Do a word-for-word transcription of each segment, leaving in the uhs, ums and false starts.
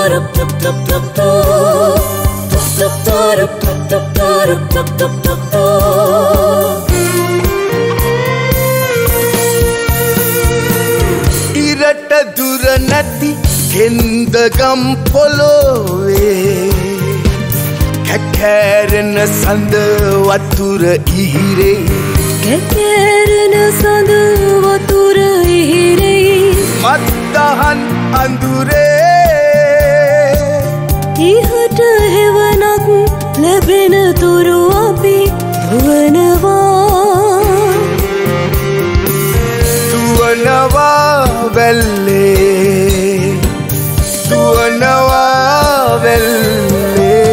ඉරට දුර නැති කෙන්දගම් පොළොවේ කැකෑරෙන සඳ වතුර ඉහිරේ කැකෑරෙන සඳ වතුර ඉහිරේ මත්දහන් අඳුරේ ඉහට හෙවනක් ලැබෙන තුරු අපි දුවනවා දුවනවා වැල්ලේ දුවනවා වැල්ලේ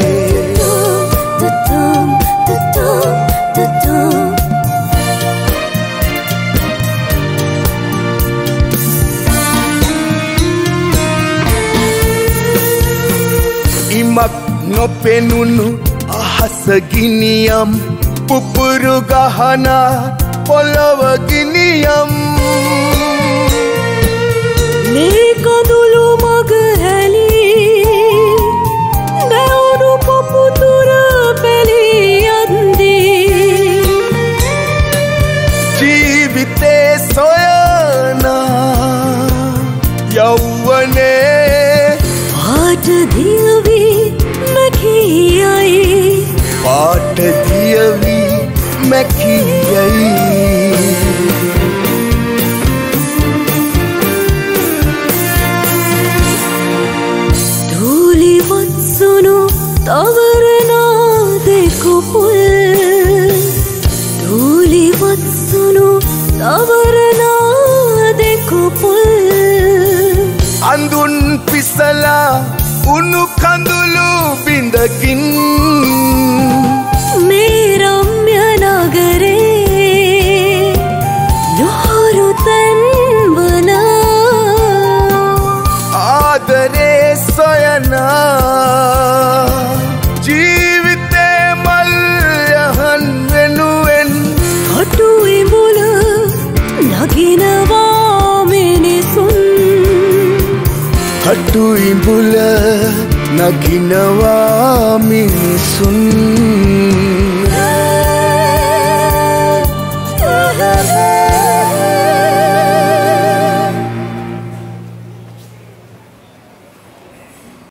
ඉමක් නොපෙනුණු අහස ගිනියම් පුපුරු ගහන පොළව ගිනියම් මේ කඳුළු මග හැලී දැවුණු පොපුතුර පැලී යද්දී ජීවිතේ සොයනා යෞවනේ පාට දියවි මැකියයි පාට දියවි මැකියයි ධූලිවත්සුණු තවරනා දෙකුපුල් ධූලිවත්සුණු තවරනා දෙකුපුල් අඳුන් පිසලා උණු කඳුළු බිඳකින් මේ රම්‍ය නගරේ නොහුරු තැන්වන ආදරේ සොයනා ජීවිතේ මල් යහන් වෙනුවෙන් හටු ඉඹුල නගිනවා මිනිසුන් හටු ඉඹුල නගිනවා මිනිසුන්